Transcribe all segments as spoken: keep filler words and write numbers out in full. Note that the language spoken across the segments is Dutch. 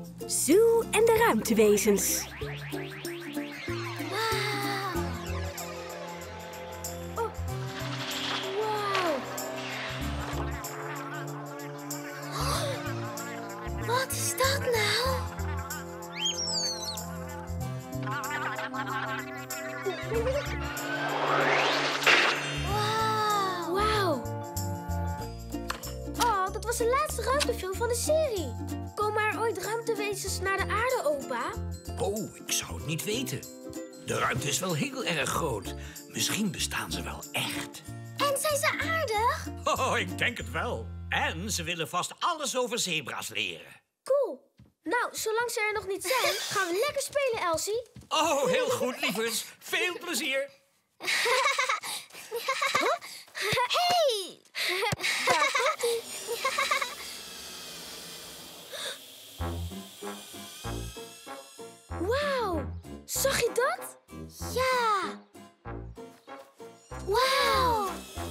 Sue en de ruimtewezens. Wauw. Oh. Wow. Oh. Wat is dat nou? Wauw. Wauw. Oh, dat was de laatste ruimtefilm van de serie. Komen er ooit ruimtewezens naar de aarde, opa? Oh, ik zou het niet weten. De ruimte is wel heel erg groot. Misschien bestaan ze wel echt. En zijn ze aardig? Oh, ik denk het wel. En ze willen vast alles over zebra's leren. Cool. Nou, zolang ze er nog niet zijn, gaan we lekker spelen, Elsie. Oh, heel goed, lievers. Veel plezier. Hey! Daar komt hij. Wauw! Zag je dat? Ja! Wauw!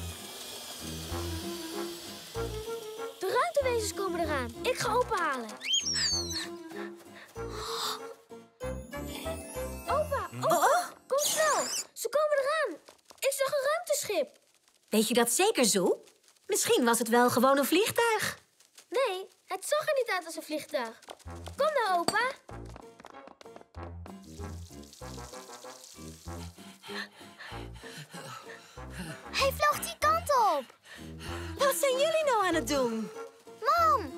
De ruimtewezens komen eraan. Ik ga openhalen. Opa, opa, kom snel. Ze komen eraan. Ik zag een ruimteschip. Weet je dat zeker, Sue? Misschien was het wel gewoon een vliegtuig. Nee, het zag er niet uit als een vliegtuig. Kom nou, opa. Hij vloog die kant op. Wat zijn jullie nou aan het doen? Mam!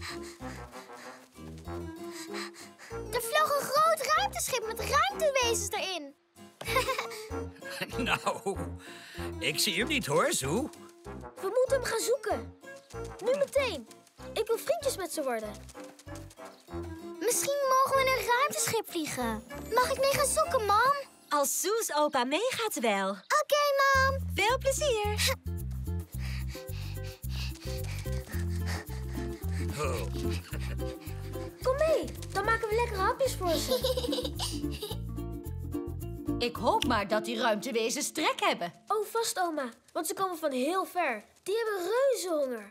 Er vloog een groot ruimteschip met ruimtewezens erin. Nou, ik zie hem niet hoor, Sue. We moeten hem gaan zoeken. Nu meteen. Ik wil vriendjes met ze worden. Misschien mogen we in een ruimteschip vliegen. Mag ik mee gaan zoeken, mam? Als Sue's opa meegaat wel. Oké, okay, mam. Veel plezier. Oh. Kom mee, dan maken we lekkere hapjes voor ze. Ik hoop maar dat die ruimtewezens trek hebben. Oh, vast, oma. Want ze komen van heel ver. Die hebben reuzenhonger.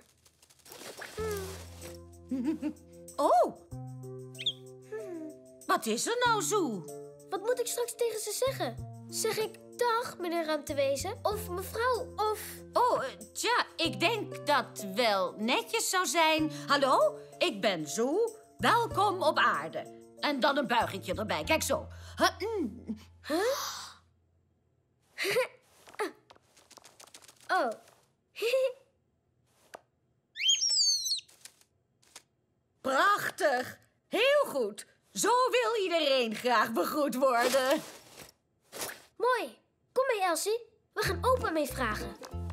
Hmm. Oh. Hmm. Wat is er nou, Sue? Wat moet ik straks tegen ze zeggen? Zeg ik dag, meneer ruimtewezen? Of mevrouw, of... Oh, tja, ik denk dat wel netjes zou zijn. Hallo, ik ben Sue. Welkom op aarde. En dan een buigingje erbij. Kijk zo. Huh? Oh. Prachtig. Heel goed. Zo wil iedereen graag begroet worden. Mooi. Kom mee, Elsie. We gaan opa mee vragen.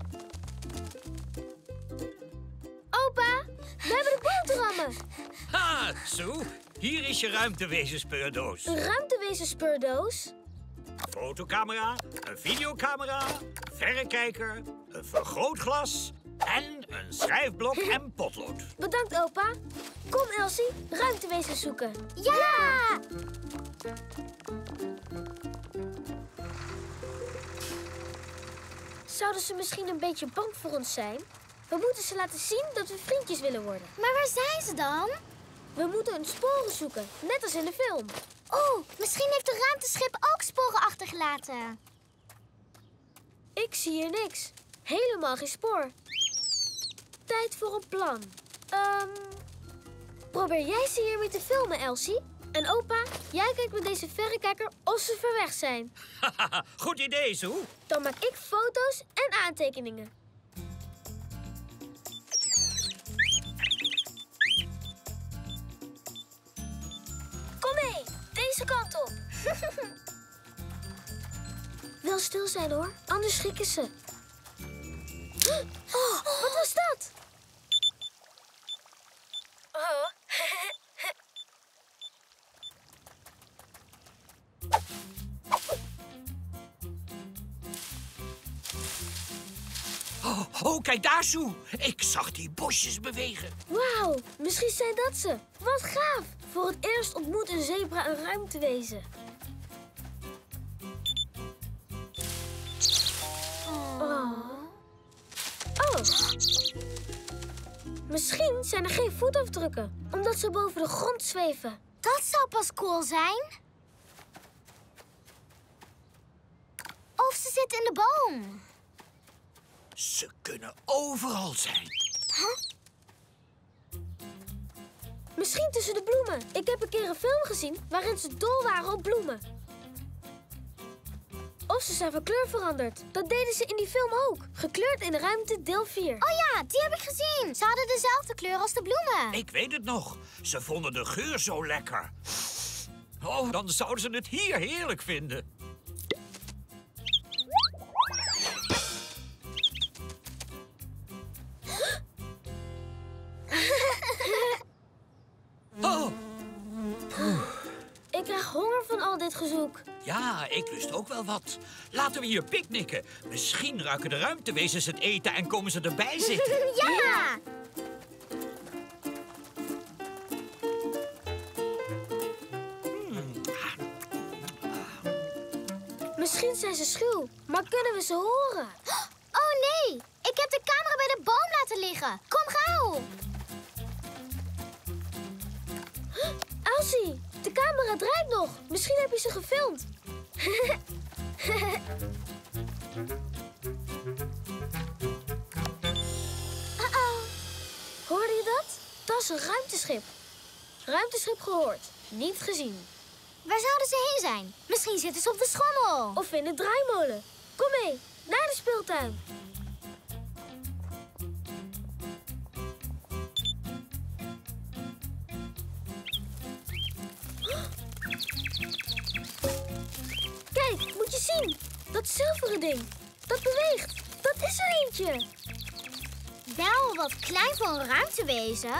Opa, we hebben de boterhammen. Ha, Sue. Hier is je ruimtewezenspeurdoos. Een ruimtewezenspeurdoos? Een fotocamera, een videocamera, een verrekijker, een vergrootglas en een schrijfblok en potlood. Bedankt, opa. Kom, Elsie, ruimtewezens zoeken. Ja! Zouden ze misschien een beetje bang voor ons zijn? We moeten ze laten zien dat we vriendjes willen worden. Maar waar zijn ze dan? We moeten hun sporen zoeken, net als in de film. Oh, misschien heeft het ruimteschip ook sporen achtergelaten. Ik zie hier niks. Helemaal geen spoor. Tijd voor een plan. Um, probeer jij ze hiermee te filmen, Elsie? En opa, jij kijkt met deze verrekijker of ze ver weg zijn. Goed idee, Sue. Dan maak ik foto's en aantekeningen. Kom mee, deze kant op. Wel stil zijn hoor, anders schrikken ze. Oh, wat was dat? Oh. Oh, oh, kijk daar, Sue. Ik zag die bosjes bewegen. Wauw, misschien zijn dat ze. Wat gaaf. Voor het eerst ontmoet een zebra een ruimtewezen. Oh. Oh. Misschien zijn er geen voetafdrukken, omdat ze boven de grond zweven. Dat zou pas cool zijn. Of ze zitten in de boom. Ze kunnen overal zijn. Misschien tussen de bloemen. Ik heb een keer een film gezien waarin ze dol waren op bloemen. Of ze zijn van kleur veranderd. Dat deden ze in die film ook. Gekleurd in de ruimte deel vier. Oh ja, die heb ik gezien. Ze hadden dezelfde kleur als de bloemen. Ik weet het nog. Ze vonden de geur zo lekker. Oh, dan zouden ze het hier heerlijk vinden. Oh, Ik krijg honger van al dit gezoek. ja, ik lust ook wel wat. Laten we hier picknicken. Misschien ruiken de ruimtewezens het eten en komen ze erbij zitten. Ja! Misschien zijn ze schuw, maar kunnen we ze horen? Oh nee, ik heb de camera bij de boom laten liggen. Kom gauw. Elsie, de camera draait nog. Misschien heb je ze gefilmd. Uh-oh. Hoorde je dat? Dat is een ruimteschip. Ruimteschip gehoord, niet gezien. Waar zouden ze heen zijn? Misschien zitten ze op de schommel. Of in de draaimolen. Kom mee, naar de speeltuin. Kijk, moet je zien. Dat zilveren ding. Dat beweegt. Dat is er eentje. Wel wat klein voor een ruimtewezen.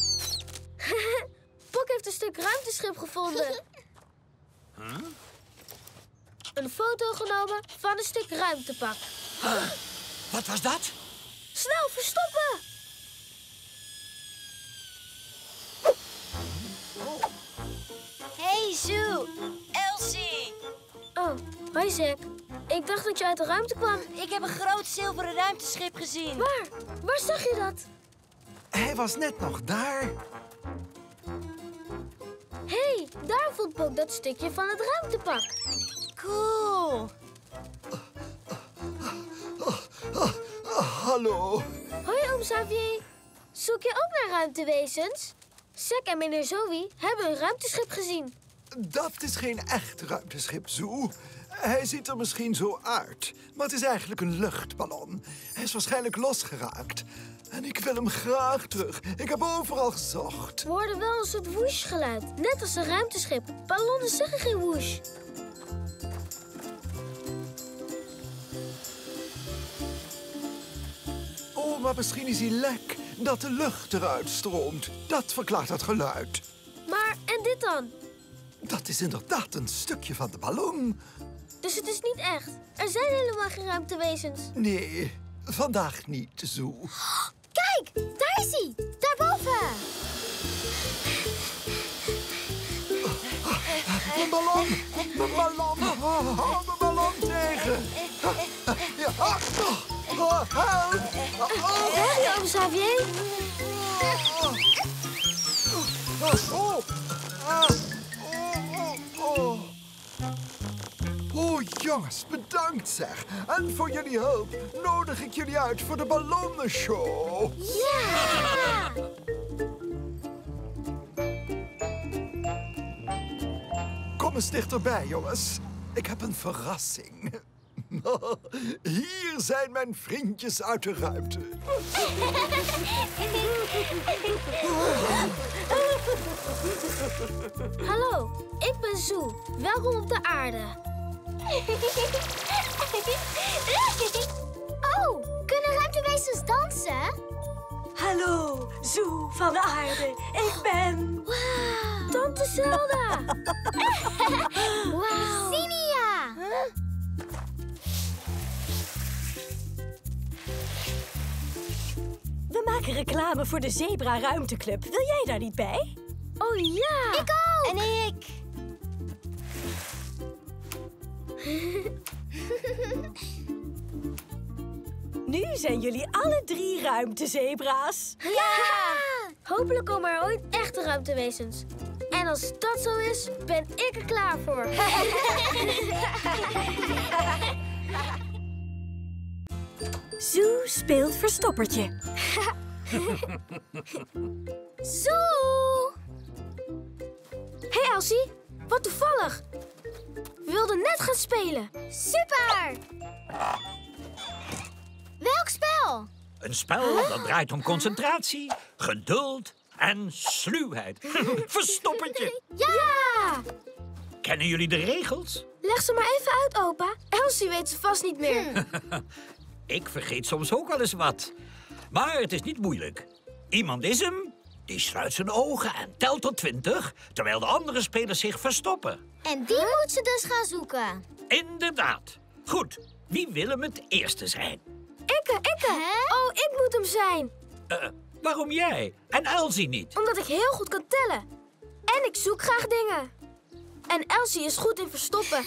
Pok heeft een stuk ruimteschip gevonden. Een foto genomen van een stuk ruimtepak. Wat was dat? Snel, verstoppen! Hey, Sue. Elsie. Oh, hoi Zack. Ik dacht dat je uit de ruimte kwam. Ik heb een groot zilveren ruimteschip gezien. Waar? Waar zag je dat? Hij was net nog daar. Hé, hey, daar vond Pok dat stukje van het ruimtepak. Cool. Hallo. Hoi, oom Xavier. Zoek je ook naar ruimtewezens? Zack en meneer Zoe hebben een ruimteschip gezien. Dat is geen echt ruimteschip, Zoe. Hij ziet er misschien zo uit, maar het is eigenlijk een luchtballon. Hij is waarschijnlijk losgeraakt. En ik wil hem graag terug. Ik heb overal gezocht. We hoorden wel een soort whoosh-geluid. Net als een ruimteschip. Ballonnen zeggen geen whoosh. Oh, maar misschien is hij lek. Dat de lucht eruit stroomt. Dat verklaart het geluid. Maar, en dit dan? Dat is inderdaad een stukje van de ballon. Dus het is niet echt. Er zijn helemaal geen ruimtewezens. Nee, vandaag niet, Zoe. Kijk, daar is hij. Daarboven. Mijn ballon! Mijn ballon! Hou mijn ballon tegen! Ja. Oh, help! Oh, Hé, oom Xavier. oh, ah, oh, oh. Oh, jongens, bedankt zeg. En voor jullie hulp nodig ik jullie uit voor de ballonnenshow. Ja! Kom eens dichterbij, jongens. Ik heb een verrassing. Hier zijn mijn vriendjes uit de ruimte. Hallo, ik ben Zoe. Welkom op de aarde. Oh, kunnen ruimtewezens dansen? Hallo, Zoe van de aarde. Ik ben... Wauw. Tante Zelda. Wauw. Sinia. We maken reclame voor de Zebra Ruimteclub. Wil jij daar niet bij? Oh ja. Ik ook. En ik. Nu zijn jullie alle drie ruimtezebra's. Ja! Hopelijk komen er ooit echte ruimtewezens. En als dat zo is, ben ik er klaar voor. Zoo speelt verstoppertje. Zo! Hé hey Elsie, wat toevallig. We wilden net gaan spelen. Super! Welk spel? Een spel dat draait om concentratie, geduld en sluwheid. Verstoppertje. Ja! Kennen jullie de regels? Leg ze maar even uit, opa. Elsie weet ze vast niet meer. Ik vergeet soms ook wel eens wat. Maar het is niet moeilijk. Iemand is hem, die sluit zijn ogen en telt tot twintig... terwijl de andere spelers zich verstoppen. En die moet ze dus gaan zoeken. Inderdaad. Goed, wie wil hem het eerste zijn? Ikke, ikke. Oh, ik moet hem zijn. Uh, waarom jij? En Elsie niet? Omdat ik heel goed kan tellen. En ik zoek graag dingen. En Elsie is goed in verstoppen.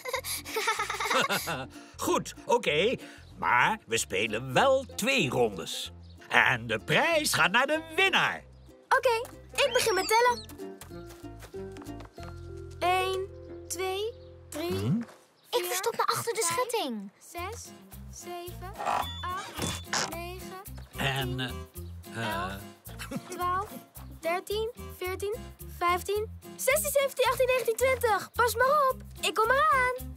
Goed, oké. Okay. Maar we spelen wel twee rondes. En de prijs gaat naar de winnaar. Oké, okay, ik begin met tellen. Eén, twee, drie... Hm? Ik verstop me achter de schutting. Zes, zeven, acht, negen... En... Uh, twaalf, dertien, veertien, vijftien, zestien, zeventien, achttien, negentien, twintig. Pas maar op, ik kom eraan.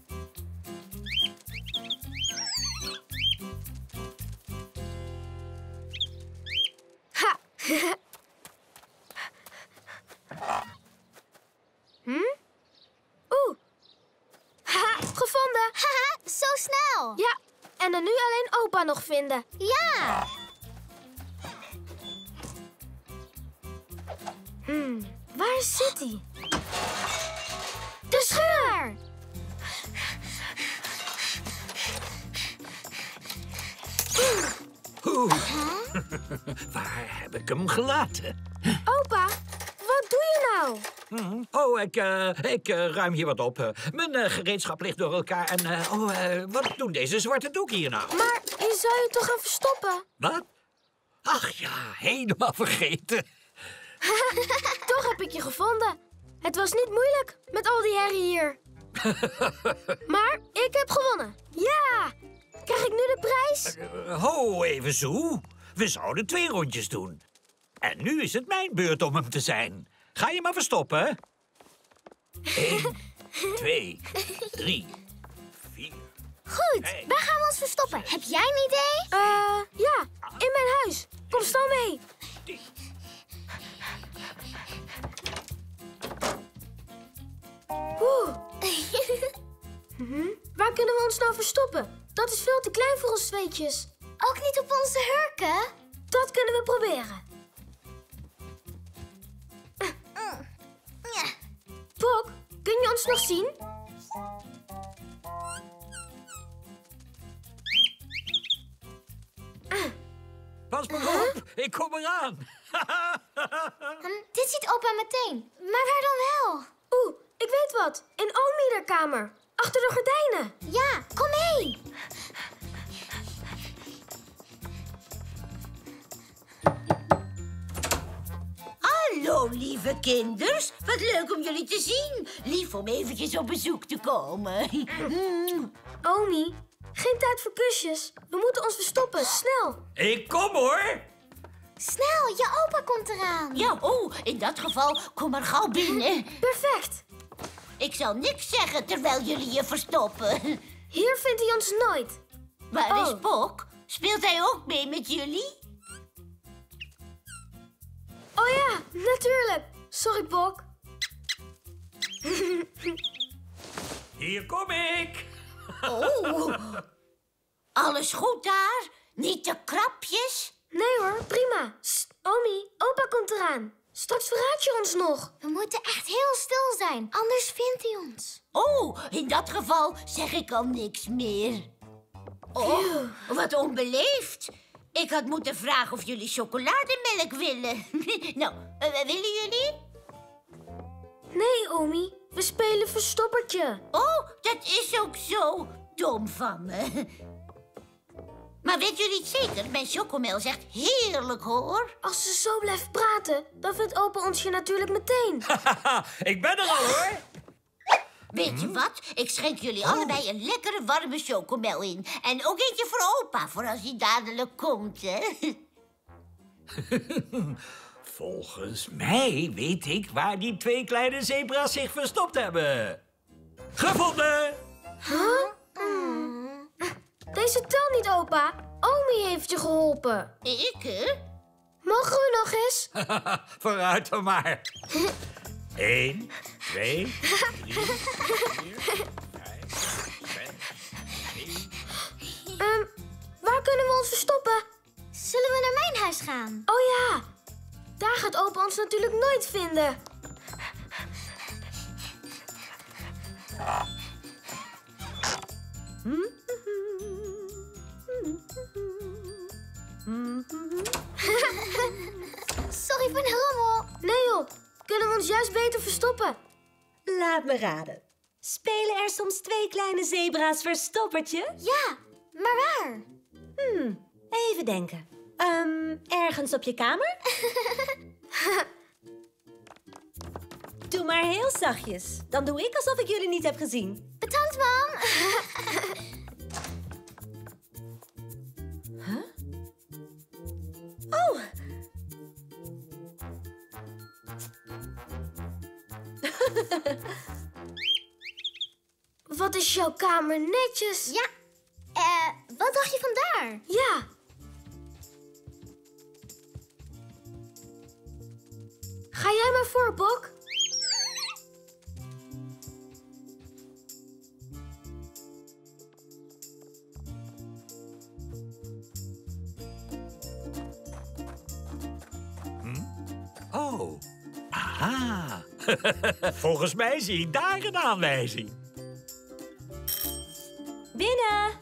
Ha! hm? Oeh. Haha, gevonden. Haha, zo snel. Ja, en dan nu alleen opa nog vinden. Ja. Hmm, waar zit hij? De scheur! Oeh. Waar heb ik hem gelaten? Opa, wat doe je nou? Hm. Oh, ik, uh, ik uh, ruim hier wat op. Uh, mijn uh, gereedschap ligt door elkaar. En uh, oh, uh, wat doen deze zwarte doeken hier nou? Maar je zou je toch gaan verstoppen? Wat? Ach ja, helemaal vergeten. Toch heb ik je gevonden. Het was niet moeilijk met al die herrie hier. Maar ik heb gewonnen. Ja! Krijg ik nu de prijs? Uh, ho, even zo. We zouden twee rondjes doen. En nu is het mijn beurt om hem te zijn. Ga je maar verstoppen. Eén, twee, drie, vier. Goed, Hey. waar gaan we ons verstoppen? Heb jij een idee? Eh, uh, ja, in mijn huis. Kom snel mee. Oeh. hm? Waar kunnen we ons nou verstoppen? Dat is veel te klein voor ons tweetjes. Ook niet op onze hurken? Dat kunnen we proberen. Mm. Ja. Pok, kun je ons nog zien? Pas maar op, ik kom eraan. hm, dit ziet opa meteen. Maar waar dan wel? Oeh, ik weet wat. In Oom kamer. Achter de gordijnen. Ja, kom mee. Hallo, lieve kinders. Wat leuk om jullie te zien. Lief om eventjes op bezoek te komen. Omi, geen tijd voor kusjes. We moeten ons verstoppen, snel. Ik kom hoor. Snel, je opa komt eraan. Ja, oh, in dat geval, kom maar gauw binnen. Perfect. Ik zal niks zeggen terwijl jullie je verstoppen. Hier vindt hij ons nooit. Waar Oh. is Pok? Speelt hij ook mee met jullie? Oh ja, natuurlijk. Sorry, Pok. Hier kom ik. Oh. Alles goed daar? Niet te krapjes? Nee hoor, prima. Sst, Omi, opa komt eraan. Straks verraad je ons nog. We moeten echt heel stil zijn, anders vindt hij ons. Oh, in dat geval zeg ik al niks meer. Oh, wat onbeleefd. Ik had moeten vragen of jullie chocolademelk willen. Nou, uh, willen jullie? Nee, Omi. We spelen verstoppertje. Oh, dat is ook zo dom van me. Maar weet jullie het zeker? Mijn chocomel is echt heerlijk, hoor. Als ze zo blijft praten, dan vindt opa ons je natuurlijk meteen. Ik ben er al, hoor. Weet je wat? Ik schenk jullie allebei een lekkere warme chocomel in. En ook eentje voor opa, voor als hij dadelijk komt, hè. Volgens mij weet ik waar die twee kleine zebra's zich verstopt hebben. Gevonden! Deze tel niet, opa. Omi heeft je geholpen. Ik, hè? Mogen we nog eens? Vooruit dan maar. Eén, twee, drie, vier, vijf, zes, zeven. Um, waar kunnen we ons verstoppen? Zullen we naar mijn huis gaan? Oh ja, daar gaat opa ons natuurlijk nooit vinden. Sorry voor de rommel. Nee joh, kunnen we ons juist beter verstoppen? Laat me raden. Spelen er soms twee kleine zebra's verstoppertje? Ja, maar waar? Hmm, even denken. Ehm, ergens op je kamer? Doe maar heel zachtjes. Dan doe ik alsof ik jullie niet heb gezien. Bedankt, mam. Huh? Oh! Wat is jouw kamer netjes? Ja, eh, wat dacht je van daar? Ja. Ga jij maar voor, Bok? Oh, aha. Volgens mij zie ik daar een aanwijzing. Binnen!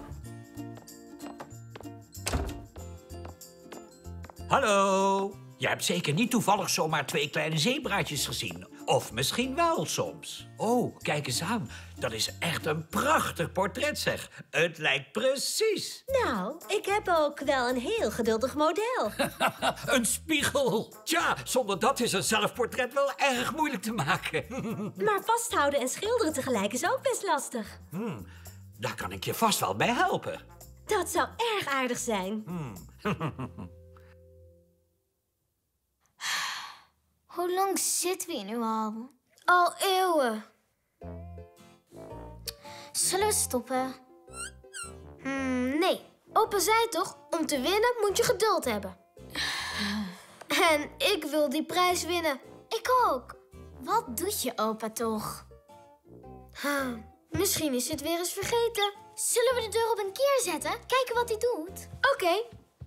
Hallo. Je hebt zeker niet toevallig zomaar twee kleine zebraatjes gezien. Of misschien wel soms. Oh, kijk eens aan. Dat is echt een prachtig portret, zeg. Het lijkt precies. Nou, ik heb ook wel een heel geduldig model. Een spiegel. Tja, zonder dat is een zelfportret wel erg moeilijk te maken. Maar vasthouden en schilderen tegelijk is ook best lastig. Hmm, daar kan ik je vast wel bij helpen. Dat zou erg aardig zijn. Hoe lang zitten we hier nu al? Al eeuwen. Zullen we stoppen? Hmm, nee, opa zei toch, om te winnen moet je geduld hebben. En ik wil die prijs winnen. Ik ook. Wat doet je opa toch? Huh, misschien is hij het weer eens vergeten. Zullen we de deur op een keer zetten? Kijken wat hij doet. Oké. Okay.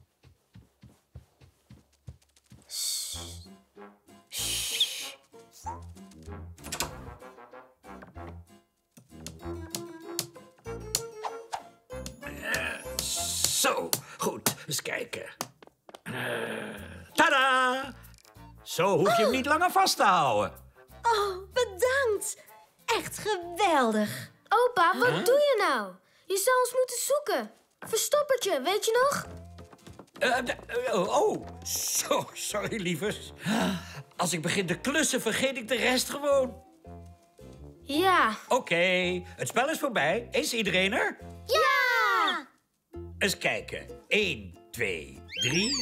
Zo, goed. Eens kijken. Uh, tada! Zo hoef je hem niet langer vast te houden. Oh, bedankt. Echt geweldig. Opa, wat Huh? doe je nou? Je zou ons moeten zoeken. Verstoppertje, weet je nog? Uh, uh, oh, zo, sorry, lievers. Als ik begin te klussen, vergeet ik de rest gewoon. Ja. Oké, okay, het spel is voorbij. Is iedereen er? Ja! Eens kijken. Eén, twee, drie.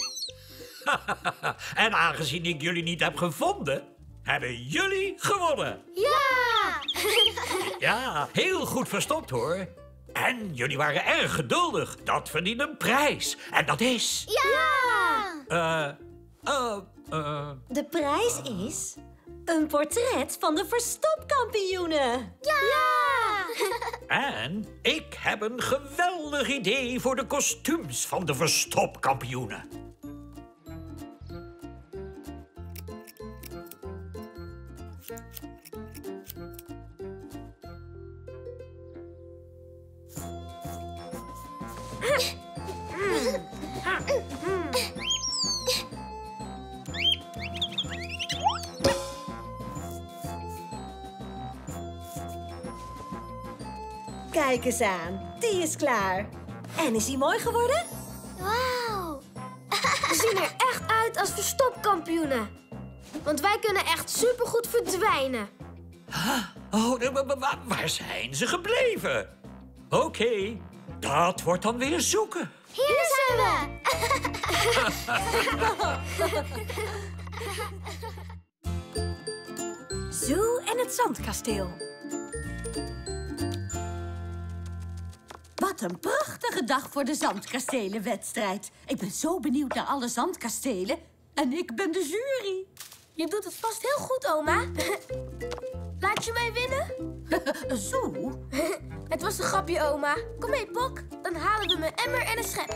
En aangezien ik jullie niet heb gevonden, hebben jullie gewonnen. Ja! Ja, heel goed verstopt, hoor. En jullie waren erg geduldig. Dat verdient een prijs. En dat is... Ja! Eh... Uh, uh, De prijs is een portret van de verstopkampioenen. Ja! En ik heb een geweldig idee voor de kostuums van de verstopkampioenen. Kijk eens aan, die is klaar. En is hij mooi geworden? Wauw. We zien er echt uit als verstopkampioenen. Want wij kunnen echt supergoed verdwijnen. Oh, waar zijn ze gebleven? Oké, okay, dat wordt dan weer zoeken. Hier zijn we. Zoo en het zandkasteel. Wat een prachtige dag voor de zandkastelenwedstrijd. Ik ben zo benieuwd naar alle zandkastelen. En ik ben de jury. Je doet het vast heel goed, oma. Laat je mij winnen? Zo? Het was een grapje, oma. Kom mee, Pok. Dan halen we mijn emmer en een schep.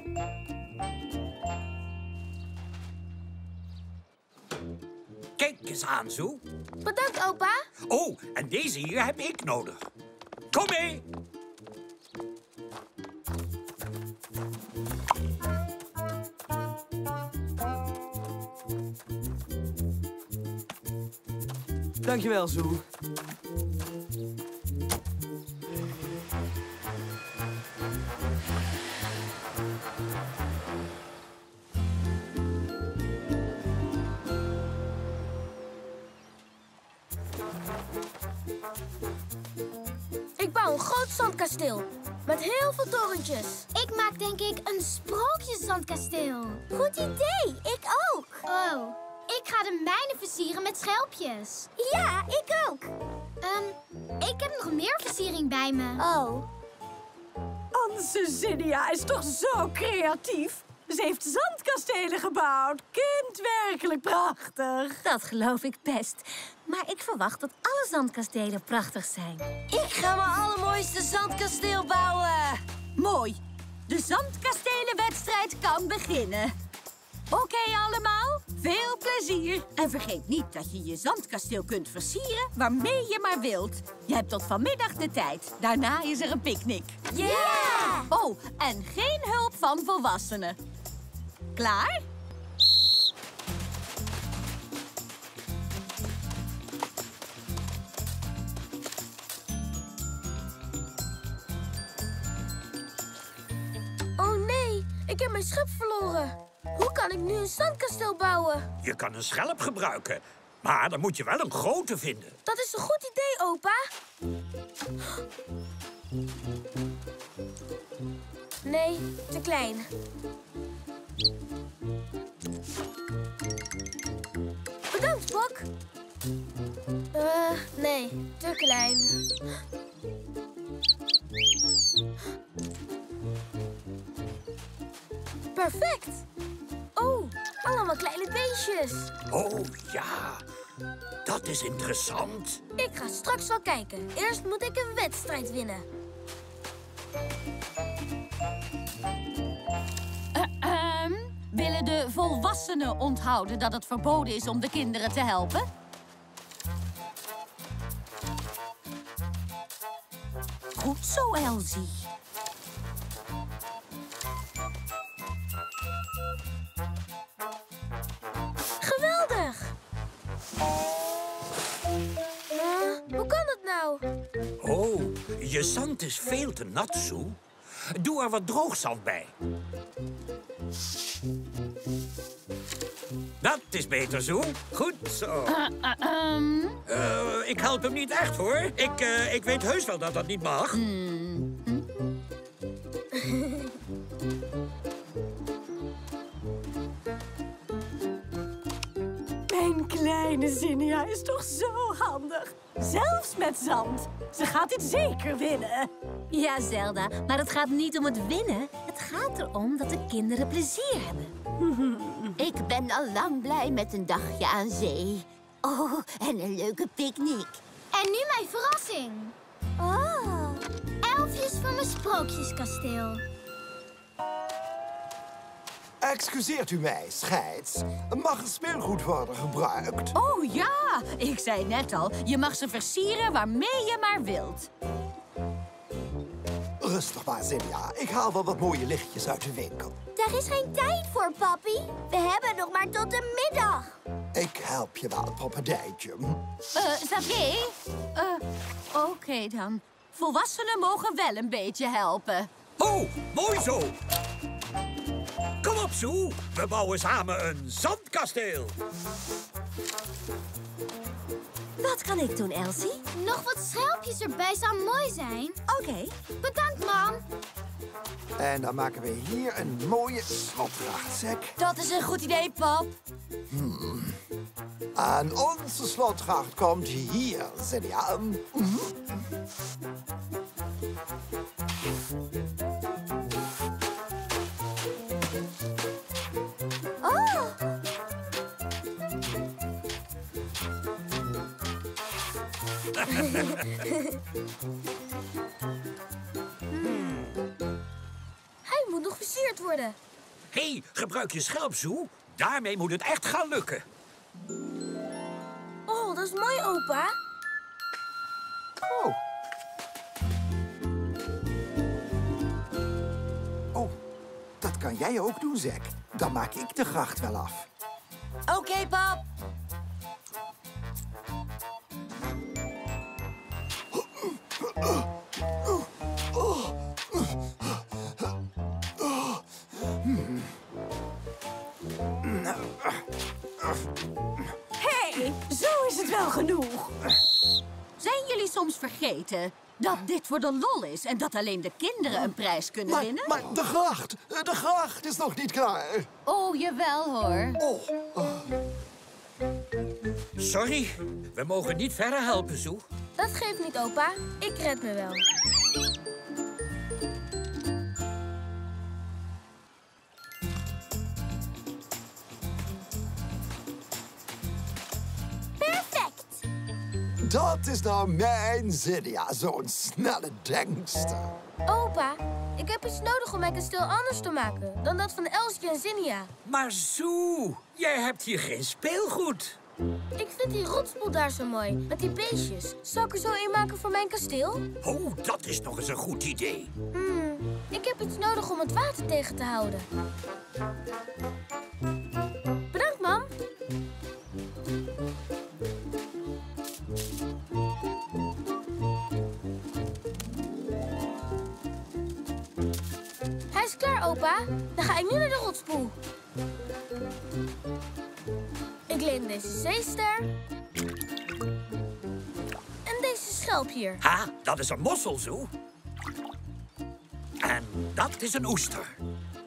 Kijk eens aan, Zoe. Bedankt, opa. Oh, en deze hier heb ik nodig. Kom mee. Dankjewel, Zoe. Ik bouw een groot zandkasteel. Met heel veel torentjes. Ik maak denk ik een sprookjeszandkasteel. Goed idee, ik ook. Oh, ik ga de mijne versieren met schelpjes. Ja, ik ook. Um, ik heb nog meer versiering bij me. Oh. Onze Zinnia is toch zo creatief. Ze heeft zandkastelen gebouwd. Kind, werkelijk prachtig. Dat geloof ik best. Maar ik verwacht dat alle zandkastelen prachtig zijn. Ik ga mijn allermooiste zandkasteel bouwen. Mooi. De zandkastelenwedstrijd kan beginnen. Oké okay, allemaal, veel plezier. En vergeet niet dat je je zandkasteel kunt versieren waarmee je maar wilt. Je hebt tot vanmiddag de tijd. Daarna is er een picknick. Ja! Yeah! Oh, en geen hulp van volwassenen. Klaar? Oh nee, ik heb mijn schep verloren. Hoe kan ik nu een zandkasteel bouwen? Je kan een schelp gebruiken, maar dan moet je wel een grote vinden. Dat is een goed idee, opa. Nee, te klein. Bedankt, Pok. Uh, nee, te klein. Perfect. Oh, allemaal kleine beestjes. Oh ja, dat is interessant. Ik ga straks wel kijken. Eerst moet ik een wedstrijd winnen. Uh, um, willen de volwassenen onthouden dat het verboden is om de kinderen te helpen? Goed zo, Elsie. Geweldig! Uh, hoe kan het nou? Oh, je zand is veel te nat, Zoe. Doe er wat droogzand bij. Dat is beter, Zoe. Goed zo. Uh, uh, um... uh, ik help hem niet echt, hoor. Ik, uh, ik weet heus wel dat dat niet mag. Mm. Mijn kleine Zinnia is toch zo handig. Zelfs met zand. Ze gaat dit zeker winnen. Ja, Zelda, maar het gaat niet om het winnen. Het gaat erom dat de kinderen plezier hebben. Ik ben al lang blij met een dagje aan zee. Oh, en een leuke picknick. En nu mijn verrassing. Oh, elfjes van mijn sprookjeskasteel. Excuseert u mij, scheids. Mag het speelgoed worden gebruikt? Oh ja, ik zei net al, je mag ze versieren waarmee je maar wilt. Rustig maar, Zinnia. Ik haal wel wat mooie lichtjes uit de winkel. Daar is geen tijd voor, papi. We hebben nog maar tot de middag. Ik help je wel, poppendijtje. Uh, Xavier? Uh, Oké okay dan. Volwassenen mogen wel een beetje helpen. Oké, Oh, mooi zo. Kom op, Sue. We bouwen samen een zandkasteel. Wat kan ik doen, Elsie? Nog wat schelpjes erbij zou mooi zijn. Oké. Bedankt, mam. En dan maken we hier een mooie slotgracht, Zack. Dat is een goed idee, pap. En onze slotgracht komt hier, Zinnia. Mhm. Oh. Hij moet nog versierd worden. Hé, hey, gebruik je schelp, Sue. Daarmee moet het echt gaan lukken. Oh, dat is mooi, opa. Oh. Oh, dat kan jij ook doen, Zack. Dan maak ik de gracht wel af. Oké, okay, pap. Hé, hey, zo is het wel genoeg. Zijn jullie soms vergeten dat dit voor de lol is en dat alleen de kinderen een prijs kunnen Maar, winnen? maar de gracht, de gracht is nog niet klaar. Oh, jawel hoor. Oh, oh. Sorry, we mogen niet verder helpen, Sue. Dat geeft niet, opa. Ik red me wel. Perfect. Dat is nou mijn Zinnia, zo'n snelle denkster. Opa, ik heb iets nodig om mijn kasteel anders te maken dan dat van Elsie en Zinnia. Maar Sue, jij hebt hier geen speelgoed. Ik vind die rotspoel daar zo mooi, met die beestjes. Zal ik er zo een maken voor mijn kasteel? Oh, dat is nog eens een goed idee. Hmm, ik heb iets nodig om het water tegen te houden. Bedankt, mam. Hij is klaar, opa. Dan ga ik nu naar de rotspoel. Ik leen deze zeester. En deze schelp hier. Ha, dat is een mossel, Sue. En dat is een oester.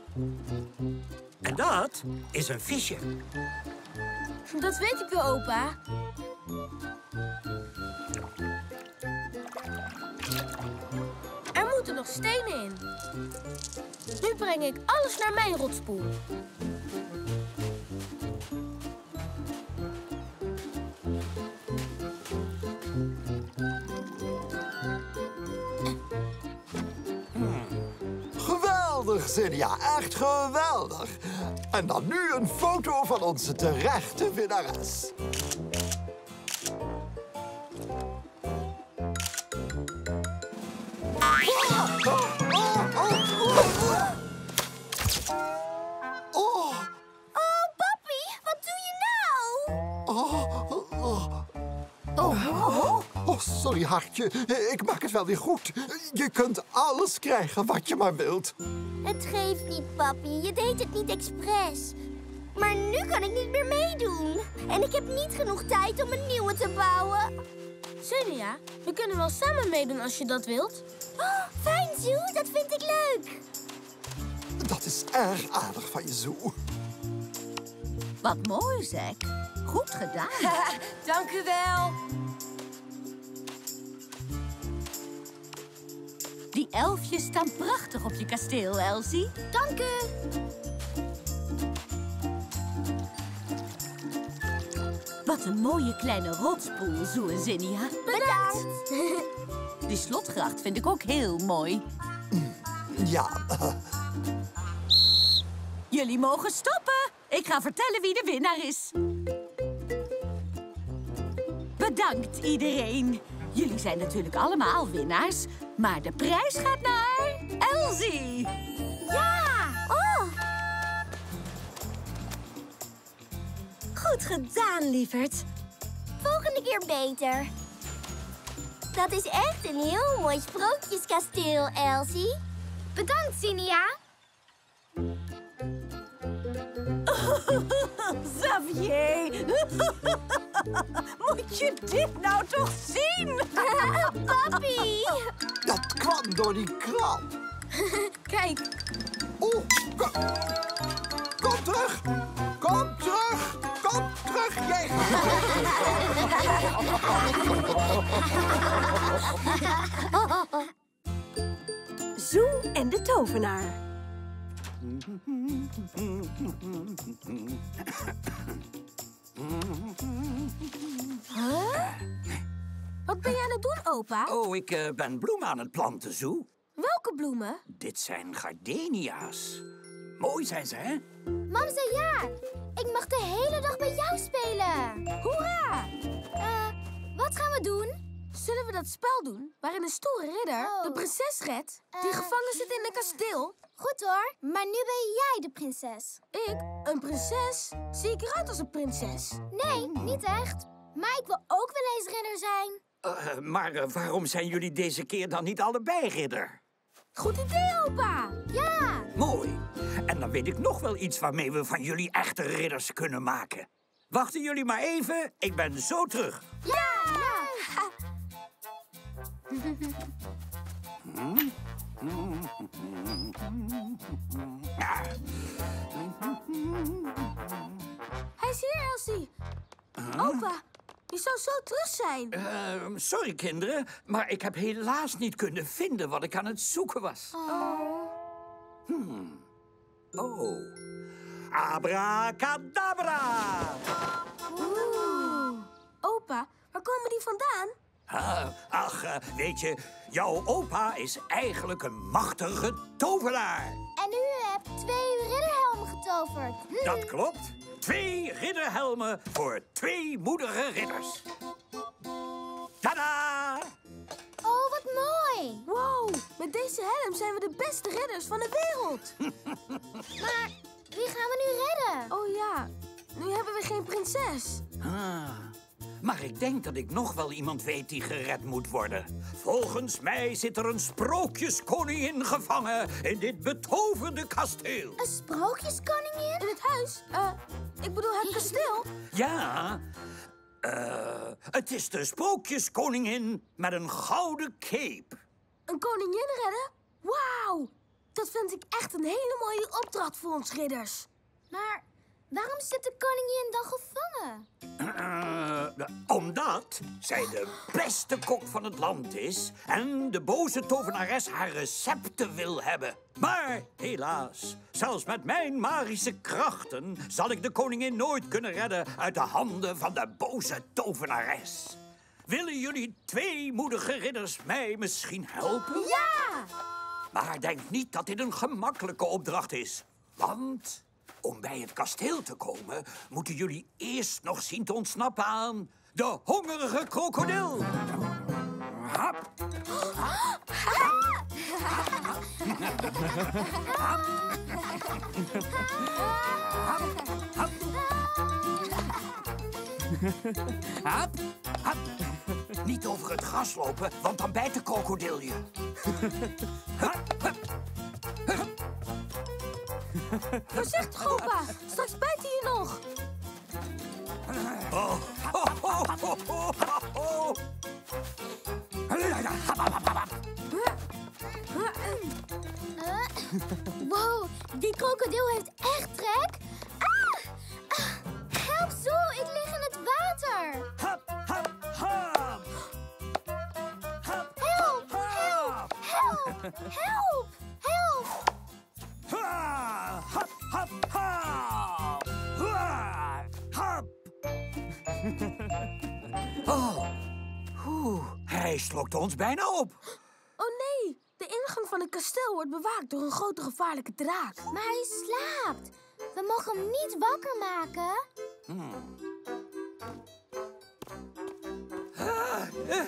En dat is een visje. Dat weet ik wel, opa. Er moeten nog stenen in. Nu breng ik alles naar mijn rotspoel. Geweldig, Zinnia. Echt geweldig. En dan nu een foto van onze terechte winnares. Oh, Oh, papi, wat doe je nou? oh, oh. Oh, Oh, sorry, hartje. Ik maak het wel weer goed. Je kunt alles krijgen wat je maar wilt. Het geeft niet, papi. Je deed het niet expres. Maar nu kan ik niet meer meedoen. En ik heb niet genoeg tijd om een nieuwe te bouwen. Zinnia, we kunnen wel samen meedoen als je dat wilt. Oh, fijn, Zoe. Dat vind ik leuk. Dat is erg aardig van je, Zoe. wat mooi, Zack. Goed gedaan. Dank u wel. Die elfjes staan prachtig op je kasteel, Elsie. Dank u. Wat een mooie kleine rotspoel, Zoe en Zinnia. Bedankt. Die slotgracht vind ik ook heel mooi. Ja, uh, Jullie mogen stoppen. Ik ga vertellen wie de winnaar is. Bedankt, iedereen. Jullie zijn natuurlijk allemaal winnaars. Maar de prijs gaat naar Elsie. Ja! Oh! Goed gedaan, lieverd. Volgende keer beter. Dat is echt een heel mooi sprookjeskasteel, Elsie. Bedankt, Sinia. Xavier! Moet je dit nou toch zien? Papi! Dat kwam door die krab. Kijk. Oeh, kom, kom terug. Kom terug. Kom terug, jij. Zoe en de tovenaar. Huh? Wat ben jij aan het doen, opa? Oh, ik uh, ben bloemen aan het planten, Zoe. Welke bloemen? Dit zijn gardenia's. Mooi zijn ze, hè? Mam zei ja. Ik mag de hele dag bij jou spelen. Hoera! Uh, wat gaan we doen? Zullen we dat spel doen waarin een stoere ridder Oh. de prinses redt die Eh. gevangen zit in een kasteel? Goed hoor, maar nu ben jij de prinses. Ik, een prinses? Zie ik eruit als een prinses? Nee, niet echt. Maar ik wil ook wel eens ridder zijn. Uh, maar uh, waarom zijn jullie deze keer dan niet allebei ridder? Goed idee, opa! Ja! Mooi. En dan weet ik nog wel iets waarmee we van jullie echte ridders kunnen maken. Wachten jullie maar even, ik ben zo terug. Ja! Ah. Hij is hier, Elsie. Opa, je zou zo terug zijn. Uh, sorry, kinderen, maar ik heb helaas niet kunnen vinden wat ik aan het zoeken was. Oh. Hmm. Oh. Abracadabra! Oeh. Opa, waar komen die vandaan? Ah, ach, uh, weet je, jouw opa is eigenlijk een machtige tovenaar. En u hebt twee ridderhelmen getoverd. Hm. Dat klopt. Twee ridderhelmen voor twee moedige ridders. Tada! Oh, wat mooi. Wow, met deze helm zijn we de beste ridders van de wereld. Maar wie gaan we nu redden? Oh ja, nu hebben we geen prinses. Ah, maar ik denk dat ik nog wel iemand weet die gered moet worden. Volgens mij zit er een sprookjeskoningin gevangen in dit betoverde kasteel. Een sprookjeskoningin? In het huis? Eh, ik bedoel het kasteel. Ja, uh, het is de sprookjeskoningin met een gouden cape. Een koningin redden? Wauw, dat vind ik echt een hele mooie opdracht voor ons ridders. Maar waarom zit de koningin dan gevangen? Uh, omdat zij de beste kok van het land is en de boze tovenares haar recepten wil hebben. Maar helaas, zelfs met mijn magische krachten zal ik de koningin nooit kunnen redden uit de handen van de boze tovenares. Willen jullie twee moedige ridders mij misschien helpen? Ja! Maar denk niet dat dit een gemakkelijke opdracht is. Want om bij het kasteel te komen, moeten jullie eerst nog zien te ontsnappen aan de hongerige krokodil. Hap. Hap. Hap. Hap. Hap. Hap. Niet over het gras lopen, want dan bijt de krokodil je. Hap. Hap. Hap. Voorzichtig, opa. Straks bijt hij je nog. Oh. Ho, ho, ho, ho, ho. Uh, wow, die krokodil heeft echt trek. Ah! Ah, help zo, ik lig in het water. Hap, hap, hap. Hap, Help, hap. help, help, help. Ha, hap, hap, hap. Ha, hap. Oh, Oeh, hij slokte ons bijna op. Oh nee, de ingang van het kasteel wordt bewaakt door een grote gevaarlijke draak. Maar hij slaapt. We mogen hem niet wakker maken. Hmm. Ah, uh,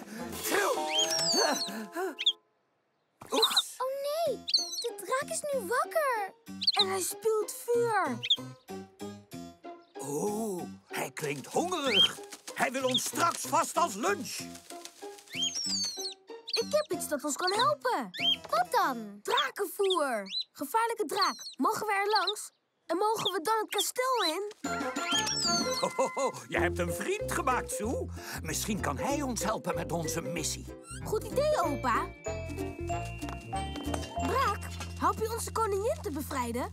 Oeps. Oh nee, de draak is nu wakker. En hij spuwt vuur. Oh, hij klinkt hongerig. Hij wil ons straks vast als lunch. Ik Ik heb iets dat ons kan helpen. Wat dan? Drakenvoer. Gevaarlijke draak. Mogen we er langs? En mogen we dan het kasteel in? Ho, ho, ho. Je hebt een vriend gemaakt, Sue. Misschien kan hij ons helpen met onze missie. Goed idee, opa. Braak, help je onze koningin te bevrijden?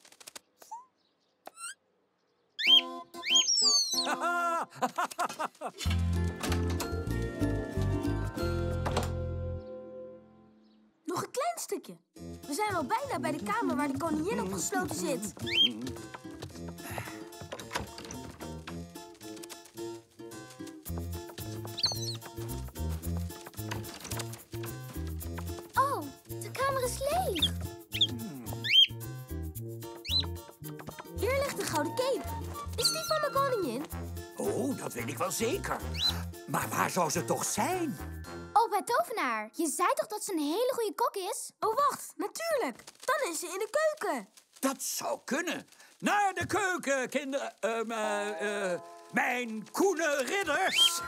Nog een klein stukje. We zijn al bijna bij de kamer waar de koningin opgesloten zit. Oh, de kamer is leeg. Hier ligt de gouden cape. Is die van de koningin? Oh, dat weet ik wel zeker. Maar waar zou ze toch zijn? Oh, bij Tovenaar. Je zei toch dat ze een hele goede kok is? Oh, wacht. Natuurlijk. Dan is ze in de keuken. Dat zou kunnen. Naar de keuken, kinderen. Um, uh, uh, mijn koene ridders.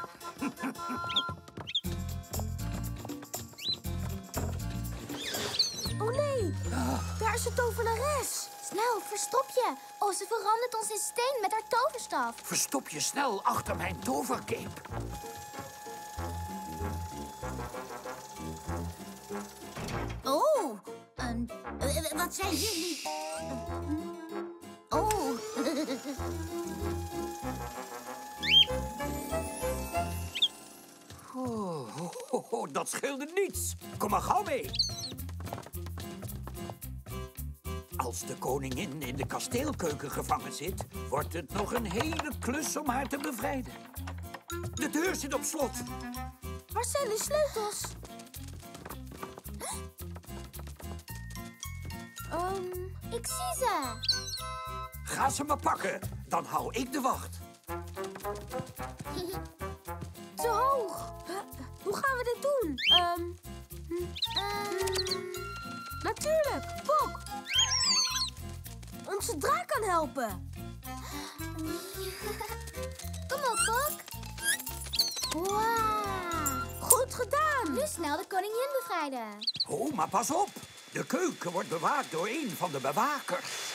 Oh nee, daar is de tovenares. Snel, verstop je. Oh, ze verandert ons in steen met haar toverstaf. Verstop je snel achter mijn tovercape. Oh, um, uh, wat zijn jullie? Oh. Oh, oh, oh, oh, dat scheelde niets. Kom maar gauw mee. Als de koningin in de kasteelkeuken gevangen zit, wordt het nog een hele klus om haar te bevrijden. De deur zit op slot. Waar zijn de sleutels? Um, ik zie ze. Ga ze maar pakken, dan hou ik de wacht. Te hoog. Huh? Hoe gaan we dit doen? Um, Um... Natuurlijk, Bok. Onze draak kan helpen. Kom op, Bok. Wauw. Goed gedaan. Nu snel de koningin bevrijden. Oh, maar pas op. De keuken wordt bewaakt door een van de bewakers.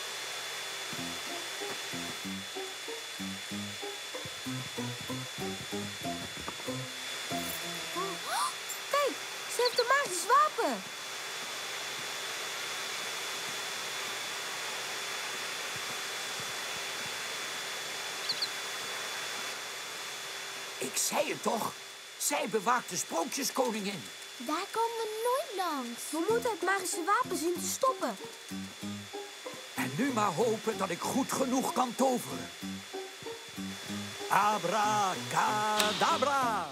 Kijk, ze heeft een magisch wapen. Ik zei het toch. Zij bewaakt de sprookjeskoningin. Daar komen we nooit langs. We moeten het magische wapen zien te stoppen. En nu maar hopen dat ik goed genoeg kan toveren. Abracadabra.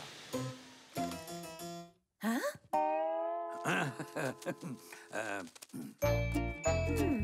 Huh? uh, uh, Hmm.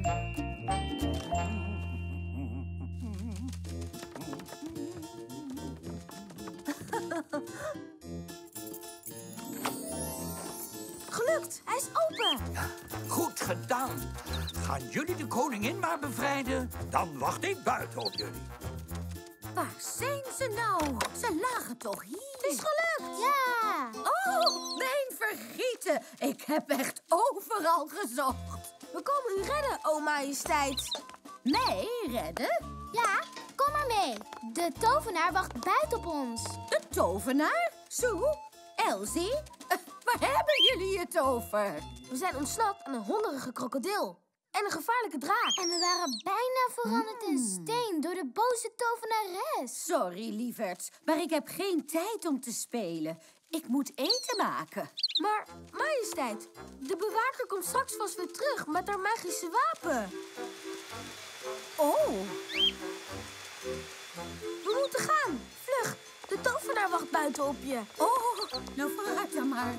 Gelukt, hij is open. Goed gedaan. Gaan jullie de koningin maar bevrijden? Dan wacht ik buiten op jullie. Waar zijn ze nou? Ze lagen toch hier? Het is gelukt. Ja. Oh, mijn vergieten. Ik heb echt overal gezocht. We komen u redden, o majesteit. Mij redden? Ja, kom maar mee. De tovenaar wacht buiten op ons. De tovenaar? Sue? Elsie? Uh, waar hebben jullie het over? We zijn ontsnapt aan een hongerige krokodil. En een gevaarlijke draak. En we waren bijna veranderd in steen door de boze tovenares. Sorry, lieverds, maar ik heb geen tijd om te spelen. Ik moet eten maken. Maar, majesteit, de bewaker komt straks vast weer terug met haar magische wapen. Oh. We moeten gaan. Vlug, de tovenaar wacht buiten op je. Oh, nou vooruit dan maar.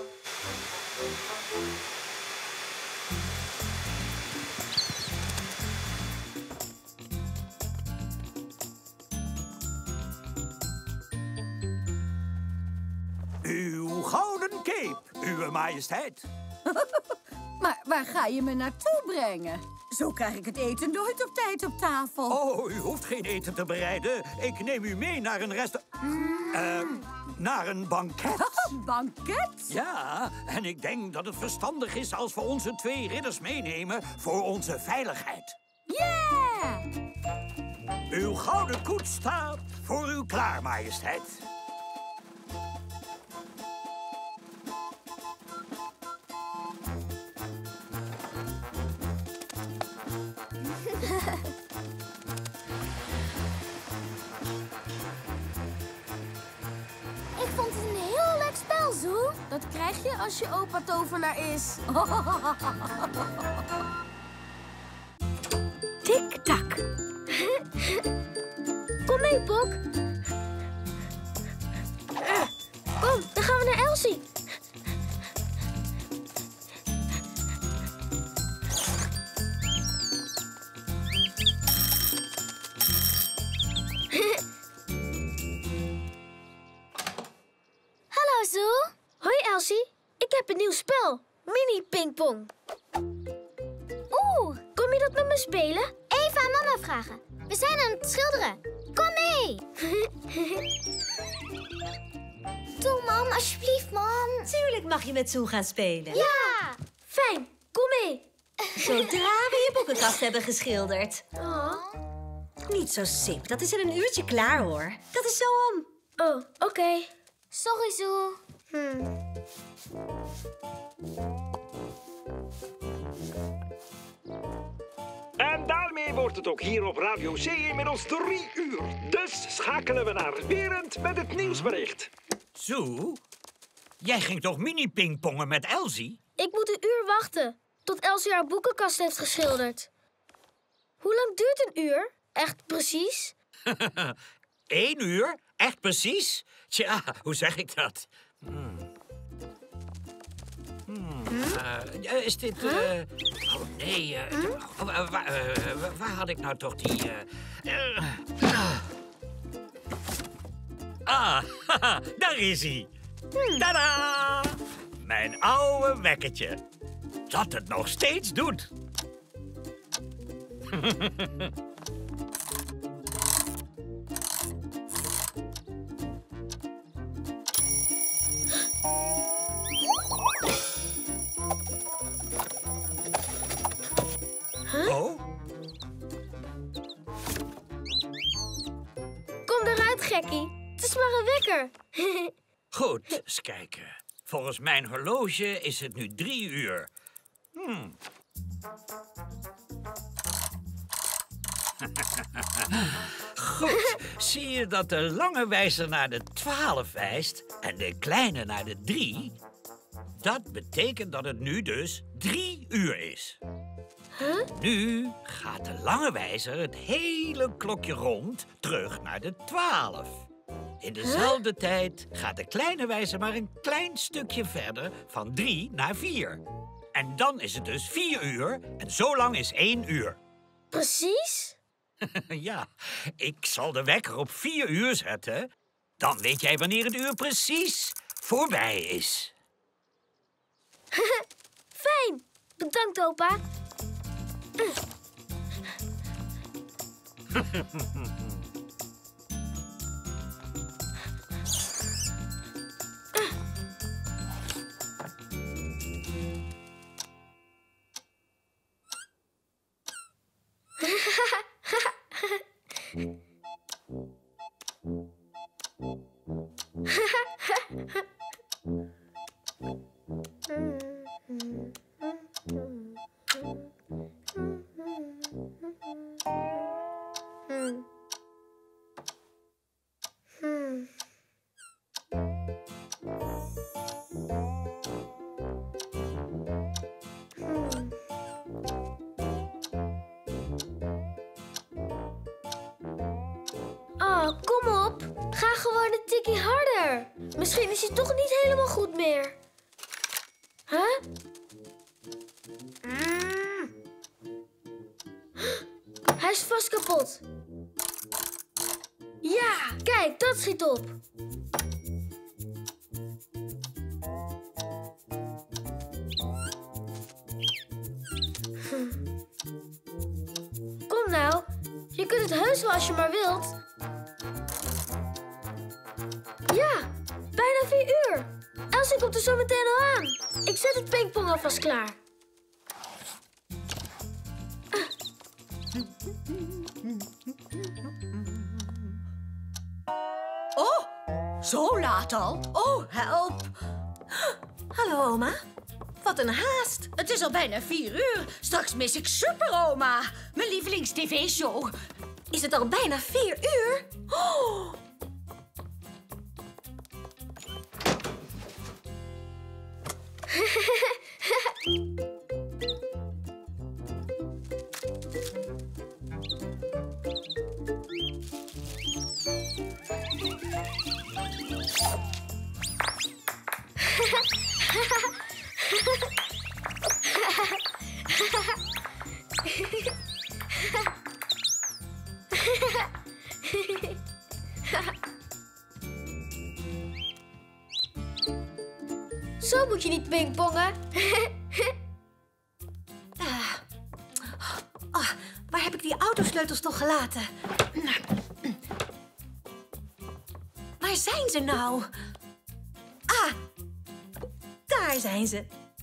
Uw gouden cape, uw majesteit. Maar waar ga je me naartoe brengen? Zo krijg ik het eten nooit op tijd op tafel. Oh, u hoeft geen eten te bereiden. Ik neem u mee naar een restaurant. Uh, naar een banket. Een banket? Ja, en ik denk dat het verstandig is als we onze twee ridders meenemen voor onze veiligheid. Yeah! Uw gouden koets staat voor u klaar, majesteit. Ik vond het een heel leuk spel, Zoe. Dat krijg je als je opa tovenaar is. Tik-tak. Kom mee, Pok. Kom, dan gaan we naar Elsie. Hallo, Zoe. Hoi, Elsie. Ik heb een nieuw spel. Mini pingpong. Oeh, kom je dat met me spelen? Even aan mama vragen. We zijn aan het schilderen. Kom mee. Doe, mam, alsjeblieft, mam. Tuurlijk mag je met Zoe gaan spelen. Ja, fijn. Kom mee. Zodra we je boekenkast hebben geschilderd. Oh, Niet zo sip, dat is in een uurtje klaar, hoor. Dat is zo om. oh oké. Okay. Sorry, Zoe. Hmm. En daarmee wordt het ook hier op Radio C inmiddels drie uur. Dus schakelen we naar Berend met het nieuwsbericht. Zo, jij ging toch mini-pingpongen met Elsie? Ik moet een uur wachten tot Elsie haar boekenkast heeft geschilderd. Hoe lang duurt een uur? Echt precies? Eén uur? Echt precies? Tja, hoe zeg ik dat? Hmm. Hmm. Uh, is dit... Uh... Oh, nee. Uh... Hm? Oh, uh, waar, uh, waar had ik nou toch die... Uh... Uh... Ah, haha, daar is hij. Hm. Tadaa! Mijn oude wekkertje. Dat het nog steeds doet. Huh? Oh? Kom eruit, gekkie. Het is maar een wekker. Goed, eens kijken. Volgens mijn horloge is het nu drie uur. Hmm. Goed, zie je dat de lange wijzer naar de twaalf wijst en de kleine naar de drie? Dat betekent dat het nu dus drie uur is. Huh? Nu gaat de lange wijzer het hele klokje rond terug naar de twaalf. In dezelfde huh? tijd gaat de kleine wijzer maar een klein stukje verder van drie naar vier. En dan is het dus vier uur en zo lang is één uur. Precies? Ja, ik zal de wekker op vier uur zetten. Dan weet jij wanneer het uur precies voorbij is. Fijn. Bedankt, opa. Oh, kom op. Ga gewoon een tikkie harder. Misschien is hij toch niet helemaal goed meer. Huh? Mm. Hij is vast kapot. Ja, kijk, dat schiet op. Kom nou, je kunt het heus wel als je maar wilt. Ja, uur. Elsie komt er zo meteen al aan. Ik zet het pingpong alvast klaar. Oh, zo laat al? Oh, help. Hallo, oma. Wat een haast. Het is al bijna vier uur. Straks mis ik Super Oma. Mijn lievelings-tv-show. Is het al bijna vier uur? Oh. Zo moet je niet pingpongen. Ah. Oh, waar heb ik die autosleutels toch gelaten? Waar zijn ze nou? Ah, daar zijn ze.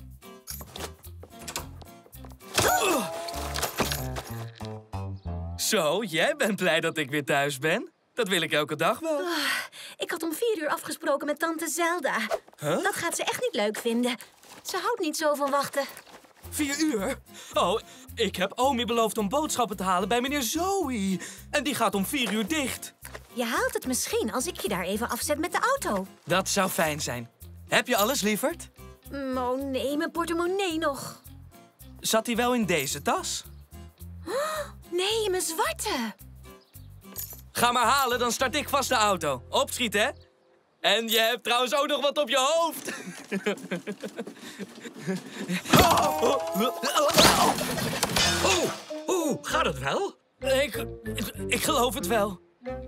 Oh. Zo, jij bent blij dat ik weer thuis ben? Dat wil ik elke dag wel. Oh, ik had om vier uur afgesproken met tante Zelda. Huh? Dat gaat ze echt niet leuk vinden. Ze houdt niet zo van wachten. Vier uur? Oh, ik heb Omi beloofd om boodschappen te halen bij meneer Zoe. En die gaat om vier uur dicht. Je haalt het misschien als ik je daar even afzet met de auto. Dat zou fijn zijn. Heb je alles, lieverd? Mm, oh nee, mijn portemonnee nog. Zat die wel in deze tas? Oh, nee, mijn zwarte. Ga maar halen, dan start ik vast de auto. Opschieten, hè? En je hebt trouwens ook nog wat op je hoofd. Oh, oh, gaat het wel? Ik, ik, ik geloof het wel.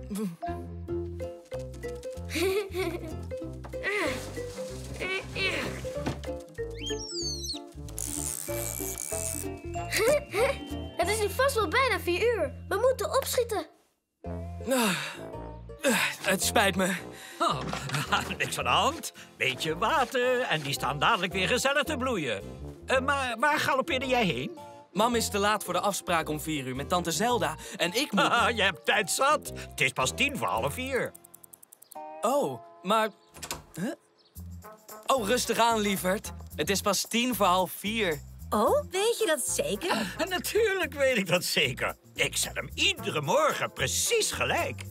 Het is nu vast wel bijna vier uur. We moeten opschieten. Uh, uh, het spijt me. Oh, niks aan de hand. Beetje water en die staan dadelijk weer gezellig te bloeien. Uh, maar waar galoppeerde jij heen? Mam is te laat voor de afspraak om vier uur met tante Zelda. En ik moet... Haha, je hebt tijd zat. Het is pas tien voor half vier. Oh, maar... Huh? Oh, rustig aan, lieverd. Het is pas tien voor half vier. Oh, weet je dat zeker? Uh, natuurlijk weet ik dat zeker. Ik zet hem iedere morgen precies gelijk.